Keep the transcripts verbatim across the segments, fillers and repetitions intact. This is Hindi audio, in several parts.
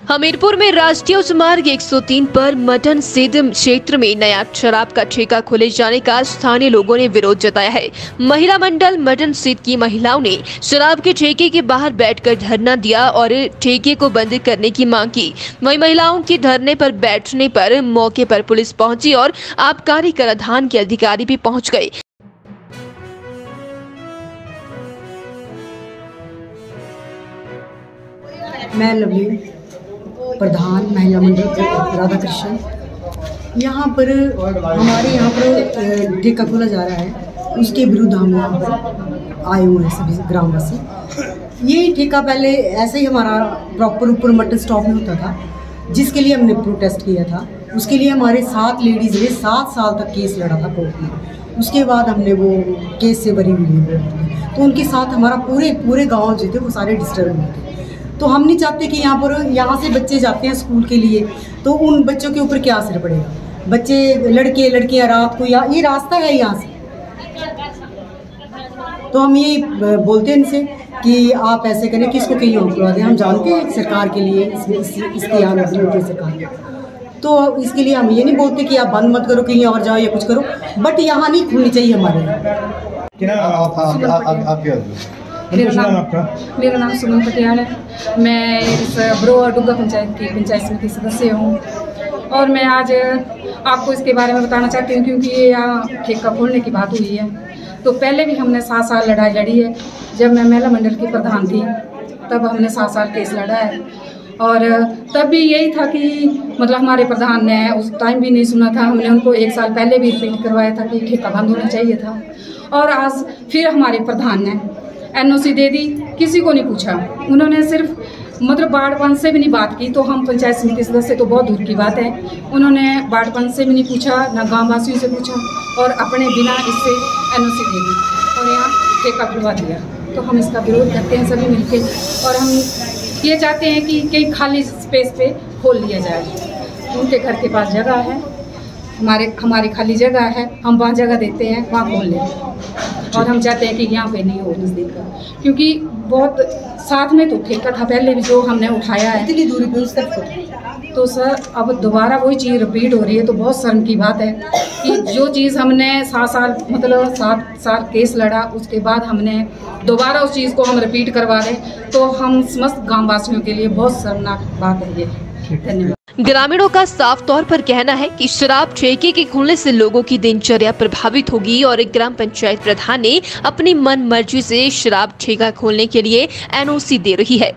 हमीरपुर में राष्ट्रीय उच्च मार्ग एक सौ तीन पर मटन सीध क्षेत्र में नया शराब का ठेका खोले जाने का स्थानीय लोगों ने विरोध जताया है। महिला मंडल मटन सीध की महिलाओं ने शराब के ठेके के बाहर बैठकर धरना दिया और ठेके को बंद करने की मांग की। वहीं महिलाओं के धरने पर बैठने पर मौके पर पुलिस पहुंची और आबकारी कराधान के अधिकारी भी पहुंच गए। मैं लवली प्रधान महिला मंडल राधा कृष्ण, यहाँ पर हमारे यहाँ पर ठेका खोला जा रहा है, उसके विरुद्ध हम यहाँ पर आए हुए हैं सभी ग्रामवासी। ये ठेका पहले ऐसे ही हमारा प्रॉपर ऊपर मटन स्टॉप में होता था, जिसके लिए हमने प्रोटेस्ट किया था। उसके लिए हमारे सात लेडीज़ ने सात साल तक केस लड़ा था कोर्ट में। उसके बाद हमने वो केस से बरी हुई, तो उनके साथ हमारा पूरे पूरे गाँव जो थे वो सारे डिस्टर्ब हुए थे। तो हम नहीं चाहते कि यहाँ पर यहाँ से बच्चे जाते हैं स्कूल के लिए, तो उन बच्चों के ऊपर क्या असर पड़ेगा। बच्चे लड़के लड़कियाँ रात को, यहाँ ये रास्ता है यहाँ से, तो हम ये बोलते हैं इनसे कि आप ऐसे करें कि इसको कहीं और खुलवा दें। हम जानते हैं सरकार के लिए इस, इस, इसके यहाँ नजर होती है सरकार, तो इसके लिए हम ये नहीं बोलते कि आप बंद मत करो, कहीं और जाओ या कुछ करो, बट यहाँ नहीं खुलनी चाहिए हमारे यहाँ। मेरा नाम आपका मेरा नाम सुमन पटियाल है। मैं इस बरोआ डुग्गा पंचायत की पंचायत समिति सदस्य हूँ और मैं आज आपको इसके बारे में बताना चाहती हूँ, क्योंकि ये यहाँ ठेका खोलने की बात हुई है। तो पहले भी हमने सात साल लड़ाई लड़ी है। जब मैं महिला मंडल की प्रधान थी तब हमने सात साल केस लड़ा है, और तब भी यही था कि मतलब हमारे प्रधान ने उस टाइम भी नहीं सुना था। हमने उनको एक साल पहले भी रिपीट करवाया था कि ठेका बंद होना चाहिए था, और आज फिर हमारे प्रधान ने एन ओ सी दे दी, किसी को नहीं पूछा। उन्होंने सिर्फ मतलब बाढ़ पंच से भी नहीं बात की, तो हम पंचायत समिति सदस्य तो बहुत दूर की बात है। उन्होंने बाढ़ पंच से भी नहीं पूछा, ना गाँव वासियों से पूछा, और अपने बिना इससे एन ओ सी दे दी और यहाँ ठेका खुलवा दिया। तो हम इसका विरोध करते हैं सभी मिलके, और हम ये चाहते हैं कि कई खाली स्पेस पे खोल लिया जाए। उनके घर के पास जगह है, हमारे हमारी खाली जगह है, हम वहाँ जगह देते हैं, वहाँ खोल लें। और हम चाहते हैं कि यहाँ पे नहीं हो नज़दीक का, क्योंकि बहुत साथ में तो ठेका था पहले भी जो हमने उठाया है, इतनी दूरी पे उस तक। तो सर अब दोबारा वही चीज़ रिपीट हो रही है, तो बहुत शर्म की बात है कि जो चीज़ हमने सात साल मतलब सात साल केस लड़ा, उसके बाद हमने दोबारा उस चीज़ को हम रिपीट करवा दें, तो हम समस्त गाँव वासियों के लिए बहुत शर्मनाक बात है ये। धन्यवाद। ग्रामीणों का साफ तौर पर कहना है कि शराब ठेके के खुलने से लोगों की दिनचर्या प्रभावित होगी, और ग्राम पंचायत प्रधान ने अपनी मन मर्जी से शराब ठेका खोलने के लिए एन ओ सी दे रही है।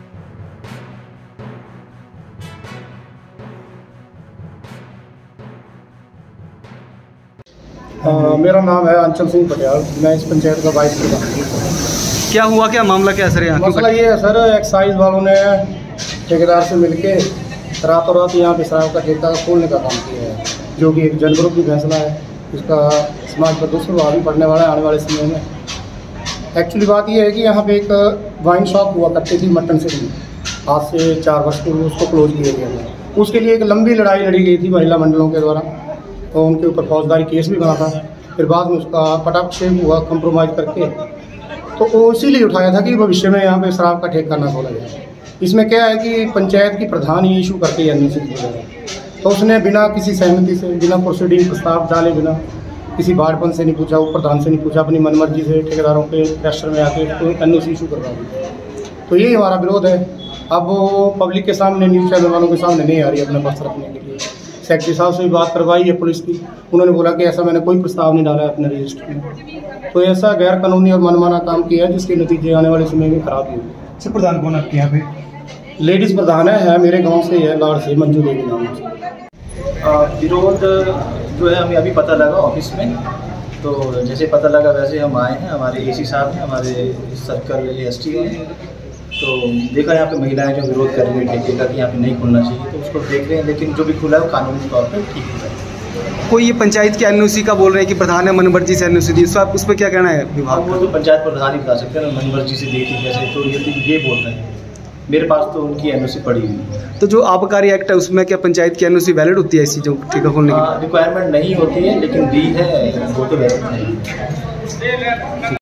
आ, मेरा नाम है अंचल सिंह पटियाल, मैं इस पंचायत का वाइस प्रधान हूँ। क्या हुआ, क्या मामला, क्या सर? यहाँ मसला ये है सर, एक्साइज वालों ने ठेकेदार से मिलके रातों रात यहाँ पे शराब का ठेका खोलने का काम किया है, जो कि एक जनविरोधी फैसला है। इसका समाज पर दुष्प्रभाव भी पड़ने वाला है आने वाले समय में। एक्चुअली बात यह है कि यहाँ पे एक वाइन शॉप हुआ करती थी मटन सिटी, आज से चार वर्ष पूर्व उसको क्लोज किया गया था। उसके लिए एक लंबी लड़ाई लड़ी गई थी महिला मंडलों के द्वारा, तो उनके ऊपर फौजदारी केस भी बना था। फिर बाद में उसका पटाक्षेप हुआ कंप्रोमाइज़ करके, तो वो इसीलिए उठाया था कि भविष्य में यहाँ पे शराब का ठेका ना खोला जाए। इसमें क्या है कि पंचायत की प्रधान ही इशू करके एन ओ सी खोला है, तो उसने बिना किसी सहमति से, बिना प्रोसीडिंग प्रस्ताव डाले, बिना किसी बाढ़पन से नहीं पूछा, वो प्रधान से नहीं पूछा, अपनी मनमर्जी से ठेकेदारों के प्रेशर में आके तो एन ओ सी इशू करवा दी। तो यही हमारा विरोध है। अब वो पब्लिक के सामने, न्यूज़ चैनल वालों के सामने नहीं आ रही अपने पक्ष रखने के लिए। सेक्रेटरी साहब से भी बात करवाई है पुलिस की, उन्होंने बोला कि ऐसा मैंने कोई प्रस्ताव नहीं डाला है अपने रजिस्टर में। तो ऐसा गैर कानूनी और मनमाना काम किया है, जिसके नतीजे आने वाले समय में खराब ही होंगे। सर प्रधान कौन आपके यहाँ पे? लेडीज़ प्रधान है, है मेरे गांव से है, लाड़ से, मंजू देवी नाम से। विरोध जो है हमें अभी पता लगा ऑफिस में, तो जैसे पता लगा वैसे हम आए हैं। हमारे ए सी साहब हैं, हमारे सर्कल एस टी हैं, तो देखा यहाँ पे महिलाएं जो विरोध कर रही है ठेके का कि यहाँ पे नहीं खुलना चाहिए, तो उसको देख रहे हैं। लेकिन जो भी खुला है वो कानूनी तौर पर ठीक है। कोई ये पंचायत की एन ओ सी का बोल रहे हैं कि प्रधान ने मनमर्जी से एन ओ सी दी, तो आप उस पर क्या कहना है विभाग? वो तो पंचायत प्रधान ही बता सकते हैं ना, मनमर्जी से दी थी कैसे, तो ये ये बोल रहे हैं। मेरे पास तो उनकी एन ओ सी पड़ी हुई है। तो जो आबकारी एक्ट है उसमें क्या पंचायत की एन ओ सी वैलिड होती है ऐसी जो ठेका खोलने की? रिक्वायरमेंट नहीं होती है, लेकिन दी है वो तो वैलिड है।